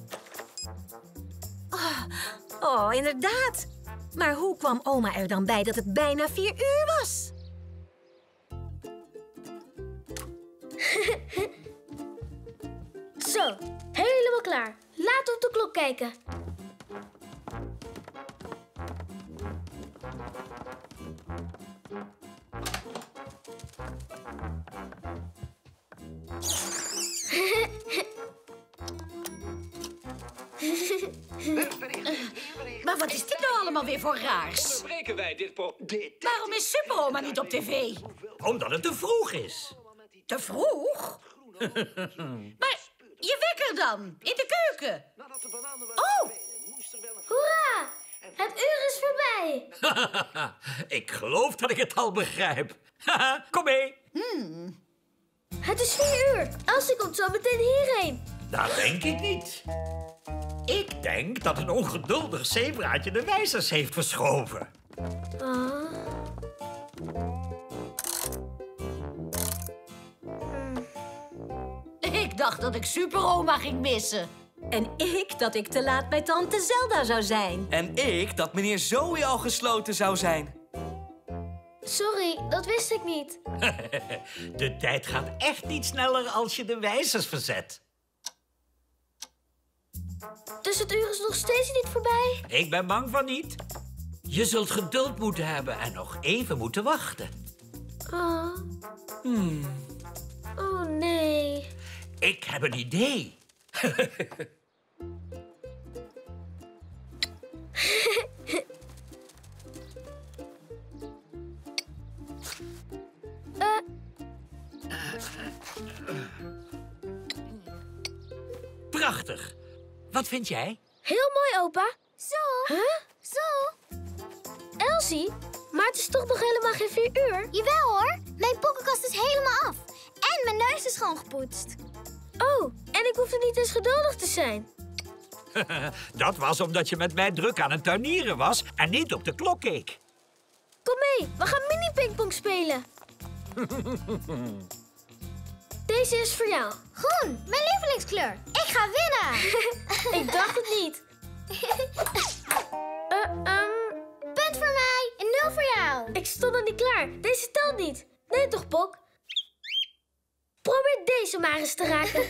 Oh, oh, inderdaad. Maar hoe kwam oma er dan bij dat het bijna vier uur was? Zo, helemaal klaar. Laten we op de klok kijken. Maar wat is dit nou allemaal weer voor raars? Bespreken wij dit pro... Dit... Waarom is Super Oma niet op tv? Omdat het te vroeg is. Te vroeg? Maar je wekker dan, in de keuken. Oh! Hoera! Het uur is voorbij. Ik geloof dat ik het al begrijp. Kom mee. Hmm. Het is vier uur. Elsie komt zo meteen hierheen. Dat denk ik niet. Ik denk dat een ongeduldig zebraatje de wijzers heeft verschoven. Ah. Ik dacht dat ik Super Oma ging missen. En ik dat ik te laat bij tante Zelda zou zijn. En ik dat meneer Zoe al gesloten zou zijn. Sorry, dat wist ik niet. De tijd gaat echt niet sneller als je de wijzers verzet. Dus het uur is nog steeds niet voorbij? Ik ben bang van niet. Je zult geduld moeten hebben en nog even moeten wachten. Oh. Hmm. Oh, nee. Ik heb een idee. uh. Prachtig. Wat vind jij? Heel mooi, opa. Zo. Huh? Zo. Elsie, maar het is toch nog helemaal geen vier uur? Jawel hoor, mijn pokkenkast is helemaal af. En mijn neus is schoongepoetst. Oh, en ik hoefde niet eens geduldig te zijn. Dat was omdat je met mij druk aan het tuinieren was en niet op de klok keek. Kom mee, we gaan mini-pingpong spelen. Deze is voor jou. Groen, mijn lievelingskleur. Ik ga winnen. Ik dacht het niet. uh, um... Punt voor mij en nul voor jou. Ik stond nog niet klaar. Deze telt niet. Nee toch, Pok? Probeer deze maar eens te raken.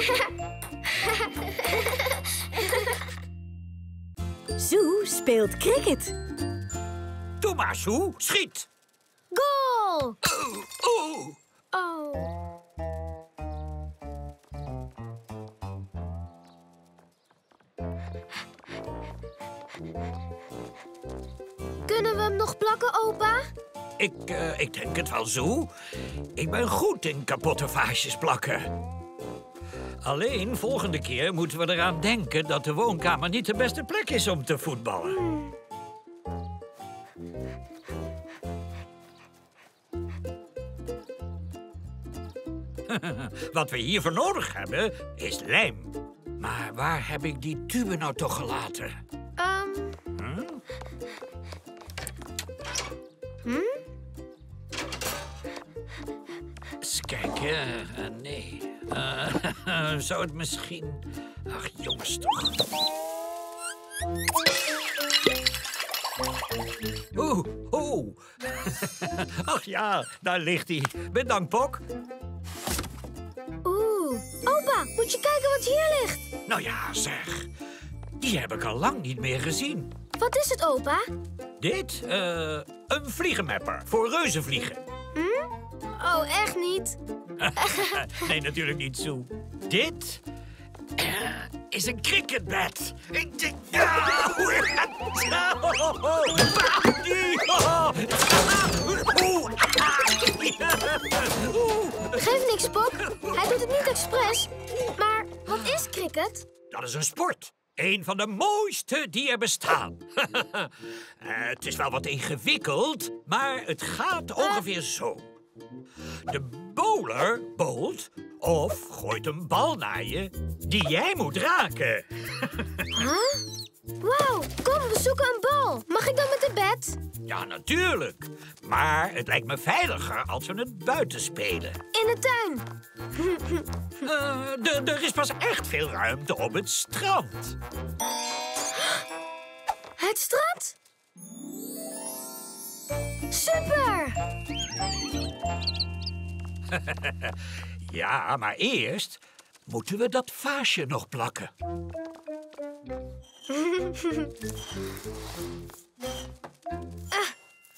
Zoe speelt cricket. Doe maar, Zoe. Schiet. Goal! Oh, oh. Oh. Kunnen we hem nog plakken, opa? Ik, uh, ik denk het wel, Zoe. Ik ben goed in kapotte vaasjes plakken. Alleen, volgende keer moeten we eraan denken dat de woonkamer niet de beste plek is om te voetballen. Hmm. Wat we hiervoor nodig hebben, is lijm. Maar waar heb ik die tube nou toch gelaten? Um. Hm? Hm? Eens kijken. Uh, nee. Uh, zou het misschien... Ach, jongens toch. Oeh, oeh. Ach ja, daar ligt hij. Bedankt, Pok. Oeh, opa, moet je kijken wat hier ligt. Nou ja, zeg. Die heb ik al lang niet meer gezien. Wat is het, opa? Dit? Uh, een vliegenmapper voor reuzenvliegen. Hm? Oh, echt niet? Nee, natuurlijk niet zo. Dit uh, is een cricketbat. Geef niks, Pop. Hij doet het niet expres. Maar wat is cricket? Dat is een sport. Een van de mooiste die er bestaan. uh, het is wel wat ingewikkeld, maar het gaat ongeveer uh. zo. De bowler bowlt of gooit een bal naar je die jij moet raken. Huh? Wauw, kom, we zoeken een bal. Mag ik dan met de bat? Ja, natuurlijk. Maar het lijkt me veiliger als we het buiten spelen. In de tuin. uh, Er is pas echt veel ruimte op het strand. Het strand? Super! Ja, maar eerst moeten we dat vaasje nog plakken. ah.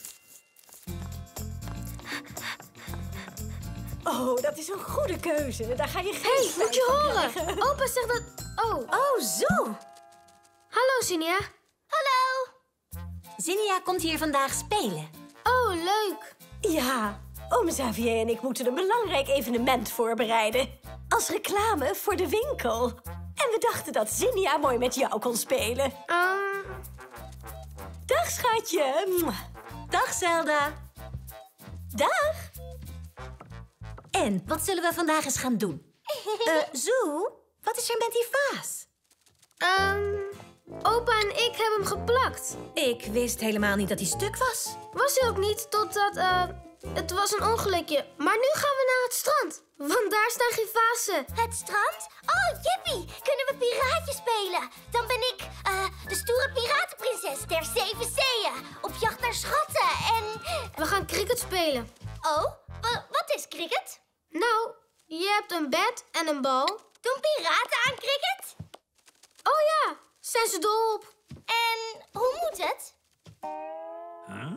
Oh, dat is een goede keuze. Daar ga je geen Hé, hey, moet je horen. Leggen. Opa zegt dat... Oh. Oh, zo. Hallo, Zinnia. Hallo. Zinnia komt hier vandaag spelen. Oh, leuk. Ja, oom Xavier en ik moeten een belangrijk evenement voorbereiden. Als reclame voor de winkel. En we dachten dat Zinnia mooi met jou kon spelen. Um... Dag, schatje. Dag, Zelda. Dag. En, wat zullen we vandaag eens gaan doen? uh, Zoe, wat is er met die vaas? Um, opa en ik hebben hem geplakt. Ik wist helemaal niet dat hij stuk was. Was hij ook niet, totdat... Uh, het was een ongelukje. Maar nu gaan we naar het strand. Want daar staan geen vazen. Het strand? Oh, jippie. Kunnen we piraatje spelen? Dan ben ik uh, de stoere piratenprinses der zeven zeeën. Op jacht naar schatten en... We gaan cricket spelen. Oh, w- wat is cricket? Nou, je hebt een bat en een bal. Doen piraten aan cricket? Oh ja, zijn ze dol op. En hoe moet het? Huh?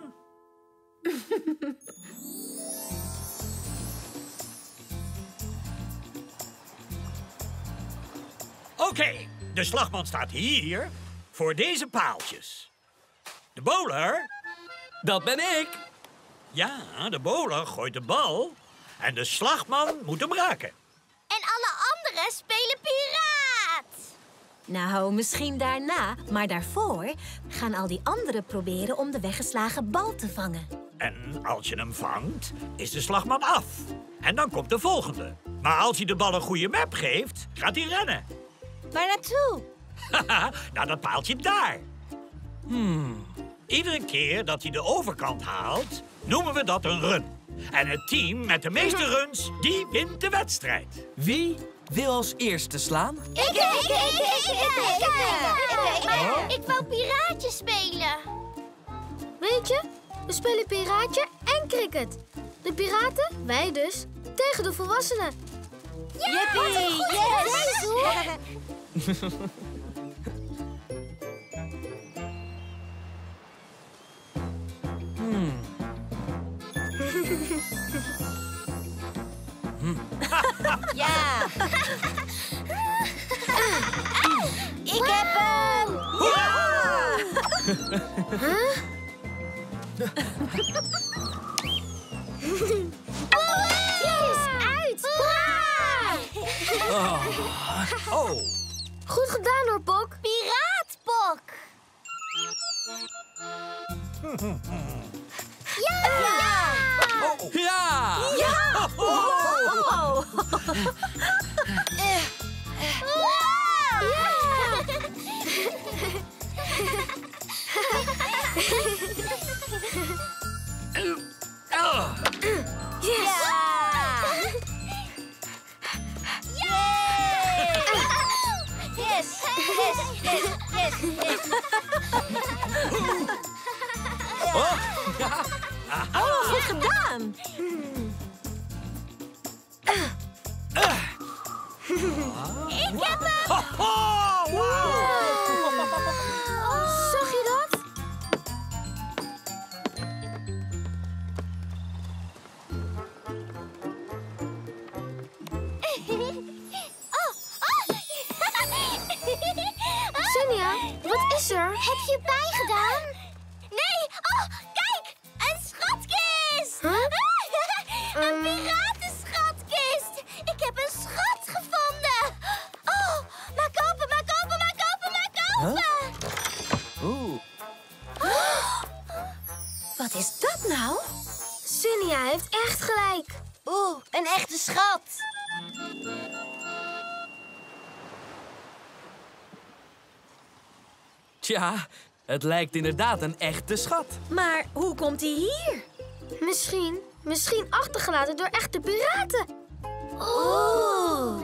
Oké, okay, de slagman staat hier voor deze paaltjes. De bowler... Dat ben ik. Ja, de bowler gooit de bal en de slagman moet hem raken. En alle anderen spelen piraat. Nou, misschien daarna, maar daarvoor gaan al die anderen proberen om de weggeslagen bal te vangen. En als je hem vangt, is de slagman af. En dan komt de volgende. Maar als hij de bal een goede map geeft, gaat hij rennen. Waar naartoe? Haha, naar dat paaltje daar. Hmm. Iedere keer dat hij de overkant haalt, noemen we dat een run. En het team met de meeste runs, die wint de wedstrijd. Wie wil als eerste slaan? Ik, ik, ik, ik, ik, ik, Maar ik wou piraatje spelen. Weet je, we spelen piraatje en cricket. De piraten, wij dus, tegen de volwassenen. Ja, Yippie, yes! Hmm. Ja! Ik heb hem! Huh? Die is uit! Oh. Oh. Goed gedaan hoor, Pok. Piraatpok! Ja! Oh. Ja! Ja! Wow! Oh. Yes! Yes! Yes! Yes! Yes! Yes! Oh, ja. Oh, goed gedaan! Ik heb hem! Oh, wow. Zag je dat? Xenia, wat is er? Heb je pijn gedaan? Nee! Oh, kijk! Een schatkist! Huh? Een piratenschatkist! Ik heb een schat gevonden! Oh, maak open, maak open, maak open, maak open! Oeh. Wat is dat nou? Xenia heeft echt gelijk. Oeh, een echte schat! Tja, het lijkt inderdaad een echte schat. Maar hoe komt hij hier? Misschien, misschien achtergelaten door echte piraten. Oeh!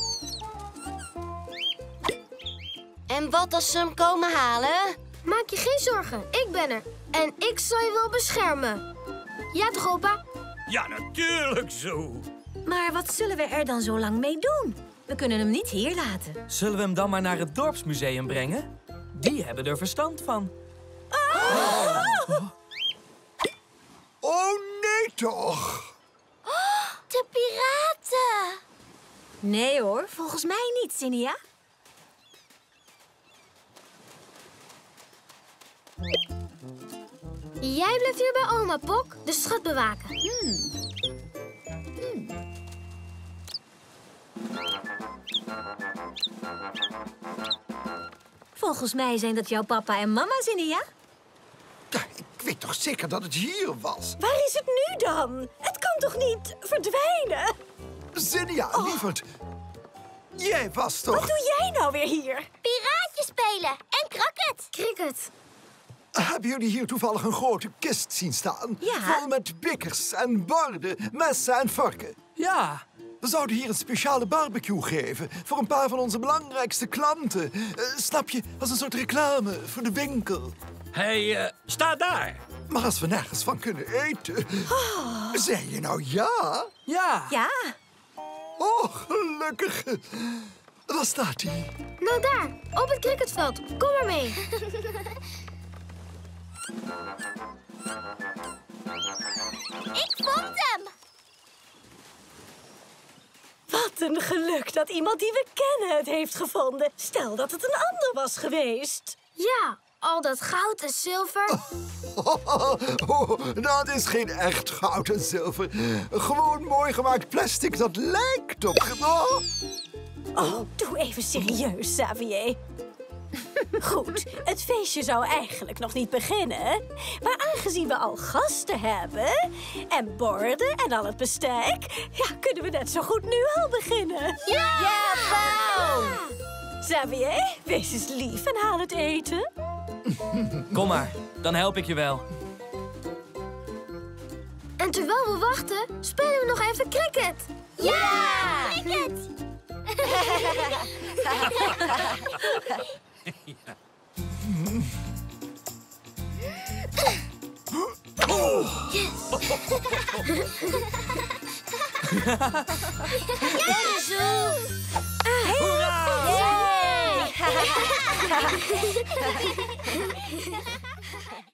En wat als ze hem komen halen? Maak je geen zorgen, ik ben er. En ik zal je wel beschermen. Ja toch, opa? Ja, natuurlijk zo. Maar wat zullen we er dan zo lang mee doen? We kunnen hem niet hier laten. Zullen we hem dan maar naar het dorpsmuseum brengen? Die hebben er verstand van. Oh, nee toch! De piraten! Nee hoor, volgens mij niet, Xenia. Jij blijft hier bij oma, Pok, de schat bewaken. Hmm. Hmm. Volgens mij zijn dat jouw papa en mama, Xenia. Ja, ik weet toch zeker dat het hier was? Waar is het nu dan? Het kan toch niet verdwijnen? Xenia, lieverd. Jij was toch... Wat doe jij nou weer hier? Piraatje spelen en cricket! Cricket. Hebben jullie hier toevallig een grote kist zien staan? Ja. Vol met bikkers en borden, messen en vorken. Ja. We zouden hier een speciale barbecue geven voor een paar van onze belangrijkste klanten. Uh, snap je, als een soort reclame voor de winkel. Hij uh, staat daar. Maar als we nergens van kunnen eten... Oh. Zei je nou ja? Ja. Ja. Oh, gelukkig. Waar staat hij? Nou daar, op het cricketveld. Kom maar mee. Ik vond hem! Wat een geluk dat iemand die we kennen het heeft gevonden. Stel dat het een ander was geweest. Ja, al dat goud en zilver. Oh, oh, dat is geen echt goud en zilver. Gewoon mooi gemaakt plastic dat lijkt op... Oh. Oh, doe even serieus, Xavier. Goed, het feestje zou eigenlijk nog niet beginnen. Maar aangezien we al gasten hebben... en borden en al het bestek... ja, kunnen we net zo goed nu al beginnen. Ja! Ja, wauw! Xavier, wees eens lief en haal het eten. Kom maar, dan help ik je wel. En terwijl we wachten, spelen we nog even cricket. Ja! Cricket! Yes! Hoera! Yay!